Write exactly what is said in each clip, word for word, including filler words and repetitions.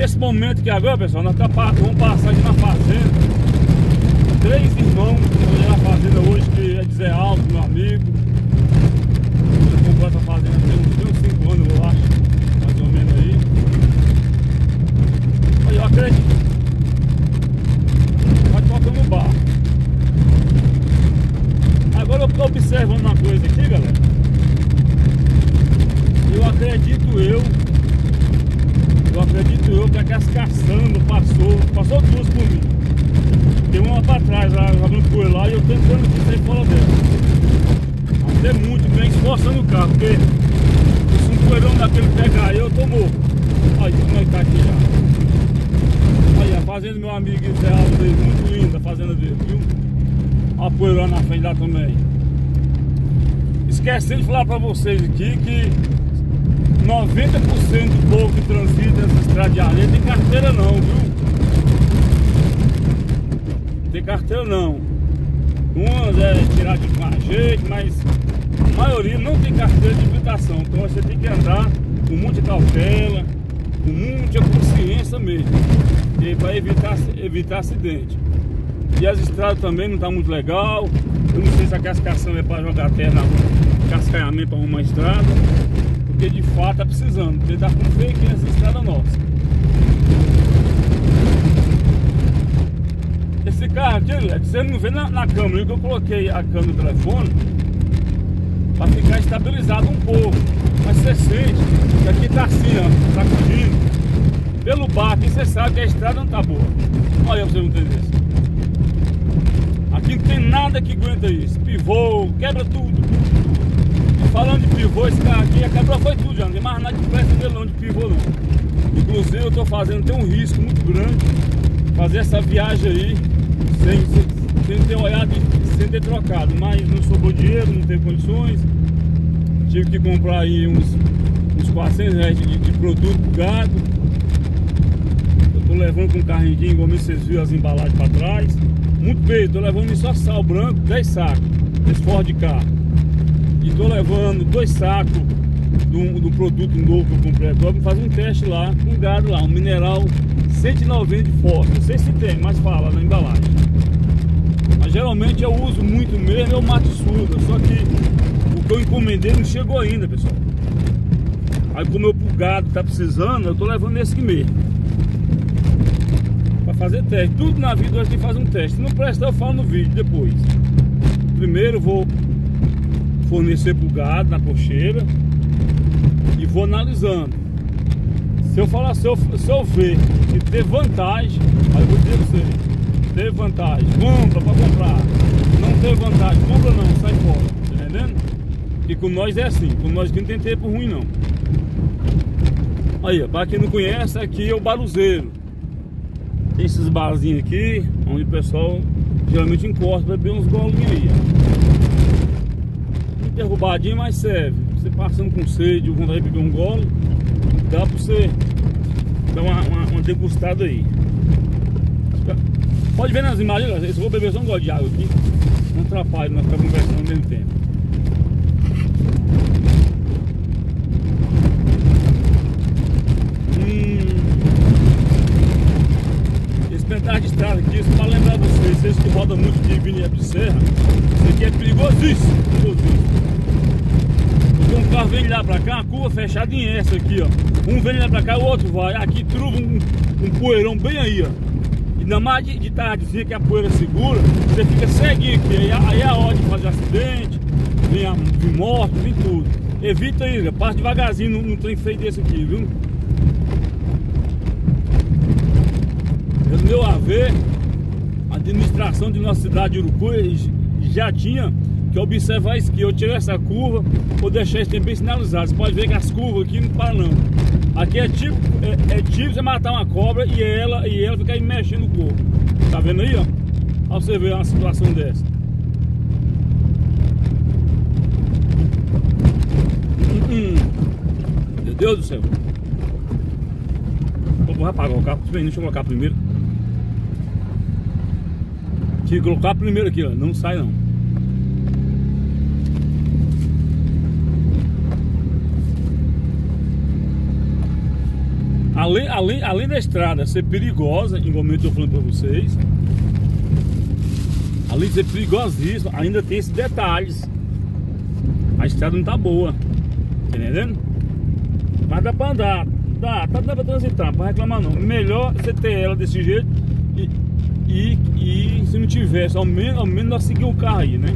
Nesse momento que agora, pessoal, nós tá, vamos passar aqui na fazenda. Três irmãos que estão na fazenda hoje, que é de Zé Alto, meu amigo. Eu comprei essa fazenda tem uns cinco anos, eu acho, mais ou menos aí. Aí eu acredito. Vai tocando o barro. Agora eu tô observando uma coisa aqui, galera. Eu acredito eu, eu acredito eu que aquelas caçambas passou, passou duas por mim. Tem uma pra trás lá, jogando poeira lá, e eu tentando aqui sair fora dela. Até muito bem esforçando o carro, porque se um poeirão daquele pegar eu, eu tô morto. Olha como é que tá aqui já. Olha a fazenda do meu amigo Zé Aldo, muito linda a fazenda dele, viu? Olha a poeira lá na frente lá também. Esqueci de falar pra vocês aqui que noventa por cento do povo que transita nessa estrada de areia tem carteira não, viu? Tem carteira não. Umas é tirar de com a jeito, mas a maioria não tem carteira de habilitação. Então você tem que andar com muita cautela, com muita consciência mesmo, para evitar, evitar acidente. E as estradas também não estão muito legal. Eu não sei se a cascação é para jogar terra, cascaamento para arrumar a estrada, porque de fato está precisando, porque está com feio aqui nessa estrada nossa. Esse carro aqui, você não vê na, na câmera, que eu coloquei a câmera do telefone para ficar estabilizado um pouco, mas você sente que aqui está assim, ó, sacudindo pelo bar, aqui você sabe que a estrada não está boa. Olha pra você não entender isso. Aqui não tem nada que aguenta isso. Pivô, quebra tudo. E falando de pivô, esse carro aqui quebrou foi tudo já. Não tem mais nada de presta dele não, de pivô não. Inclusive eu estou fazendo, tem um risco muito grande fazer essa viagem aí sem, sem, sem ter olhado, sem ter trocado. Mas não sobrou dinheiro, não teve condições. Tive que comprar aí uns, uns quatrocentos reais de, de produto pro gado. Eu tô levando com um carrinho aqui, igual vocês viram as embalagens para trás. Muito bem, tô levando só sal branco, dez sacos, esse Ford de carro. E tô levando dois sacos do, do produto novo que eu comprei agora para fazer um teste lá com gado lá, um mineral cento e noventa de fósforo. Não sei se tem, mas fala na embalagem. Mas geralmente eu uso muito mesmo, é o Matsuda, só que o que eu encomendei não chegou ainda, pessoal. Aí como o gado tá precisando, eu tô levando esse aqui mesmo. Fazer teste, tudo na vida a gente faz um teste. Se não prestar, eu falo no vídeo depois. Primeiro eu vou fornecer pro gado na cocheira e vou analisando. Se eu falar, se eu, se eu ver que ter vantagem, aí eu vou dizer pra você, ter vantagem, compra pra comprar. Não ter vantagem, compra não, sai fora, tá entendendo? E com nós é assim, com nós aqui não tem tempo ruim não. Aí, pra quem não conhece, aqui é o Baruzeiro. Tem esses barzinhos aqui, onde o pessoal geralmente encosta para beber uns golinhos aí. Muito derrubadinho, mas serve. Você passando com sede ou vontade de beber um gole, dá para você dar uma, uma, uma degustada aí. Pode ver nas imagens, eu vou beber só um gole de água aqui. Não atrapalha, nós estamos conversando ao mesmo tempo. De estrada aqui, só para lembrar vocês, vocês que rodam muito de Vinha de Serra, isso aqui é perigosíssimo, perigosíssimo. Porque um carro vem lá pra cá, uma curva fechada em essa aqui, ó. Um vem lá pra cá, o outro vai. Aqui truva um, um poeirão bem aí, ó. E na mais de, de tardezinha que a poeira segura, você fica ceguinho aqui. Aí, aí é a hora de fazer acidente, vem, a, vem morte, vem tudo. Evita isso, passa devagarzinho num, num trem feio desse aqui, viu? No meu haver, a administração de nossa cidade de Urucuí já tinha que observar isso aqui. Eu tirei essa curva, vou deixar esse tempo bem sinalizado. Você pode ver que as curvas aqui não param não. Aqui é tipo, é, é tipo você matar uma cobra e ela, e ela ficar aí mexendo o corpo. Tá vendo aí, ó? Pra você ver uma situação dessa. Hum, meu Deus do céu. Vou apagar o carro, deixa eu colocar primeiro. Tinha que colocar primeiro aqui, ó. Não sai não. além, além, além da estrada ser perigosa, igualmente eu tô falando pra vocês, além de ser perigosíssima, ainda tem esses detalhes. A estrada não tá boa, tá entendendo? Mas dá pra andar, dá, tá dando pra transitar, não pra reclamar não. Melhor você ter ela desse jeito e, e, e se não tivesse, ao menos, ao menos nós seguir o carro aí, né?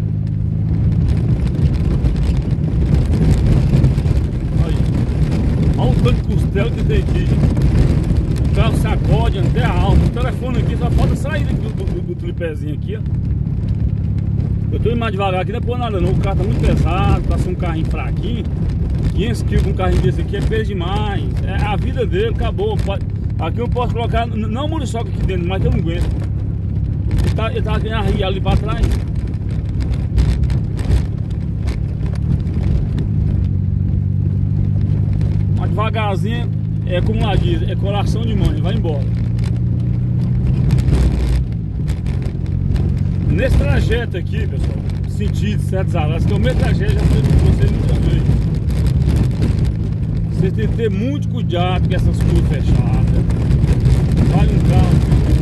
Olha o tanto de costela que tem aqui. O carro sacode até a alma. O telefone aqui só falta sair do, do, do, do tripézinho aqui, ó. Eu tô indo mais devagar aqui, não é por nada não. O carro tá muito pesado, tá sendo um carrinho fraquinho. quinhentos quilos com um carrinho desse aqui é peso demais. É a vida dele, acabou. Aqui eu posso colocar, não muriçoca aqui dentro, mas eu não aguento. Ele tá, ele tá querendo arriar ali pra trás. Devagarzinho, é como lá diz, é coração de mãe, vai embora. Nesse trajeto aqui, pessoal, sentido certos alarmes, que é o mesmo trajeto, já falei com vocês muitas vezes. Você tem que ter muito cuidado com essas curvas fechadas. Vale um carro,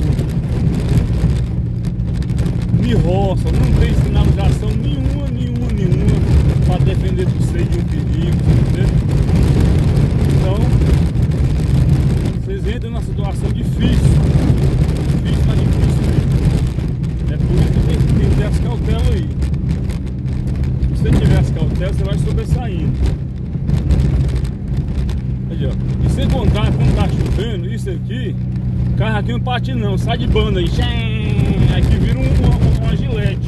me roça, não tem sinalização nenhuma, nenhuma, nenhuma para defender você de um perigo, entendeu? Então, vocês entram numa situação difícil, difícil, mas difícil mesmo. É por isso que tem que ter as cautelas aí. Se você tiver as cautelas, você vai sobressaindo. Aí, ó. E sem contar, quando tá chovendo, isso aqui, o carro aqui não parte não, sai de banda aí, aqui vira um, uma, uma gilete.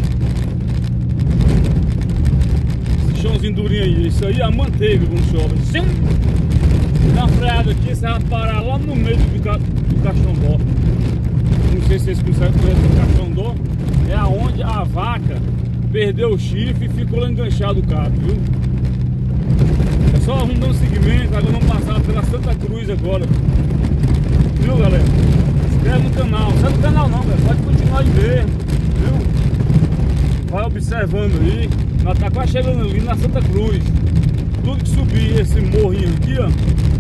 Esse chãozinho durinho aí, isso aí é a manteiga quando chove. Dá uma freada aqui, você vai parar lá no meio do, ca... do caixão-dó. Não sei se vocês conseguem conhecer o caixão-dó. É aonde a vaca perdeu o chifre e ficou lá enganchado o cabo, viu? É só vamos dar um segmento, agora vamos passar pela Santa Cruz agora. Viu, galera? Se inscreve no canal. Não sai do canal não, galera. Pode continuar aí mesmo, viu? Vai observando aí. Nós tá quase chegando ali na Santa Cruz. Tudo que subir esse morrinho aqui, ó,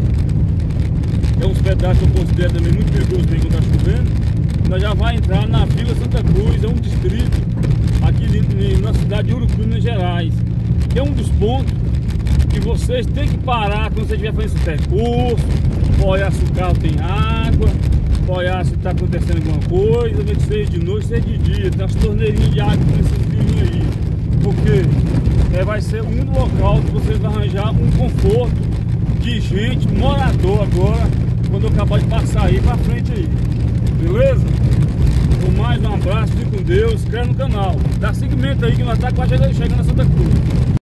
é uns pedaços que eu considero também muito perigoso quando tá chovendo. Nós já vai entrar na Vila Santa Cruz, é um distrito aqui na cidade de Urucu, Minas Gerais, que é um dos pontos que vocês têm que parar quando você estiver fazendo esse percurso, pra olhar se o carro tem água, pra olhar se está acontecendo alguma coisa, ver que seja de noite, seja de dia, tem as torneirinhas de água nesses rios aí, porque é, vai ser um local que vocês vão arranjar um conforto de gente, morador agora, quando eu acabar de passar aí pra frente aí, beleza? Então mais um abraço, fique com Deus, inscreve no canal, dá seguimento aí que nós tá quase chegando a Santa Cruz.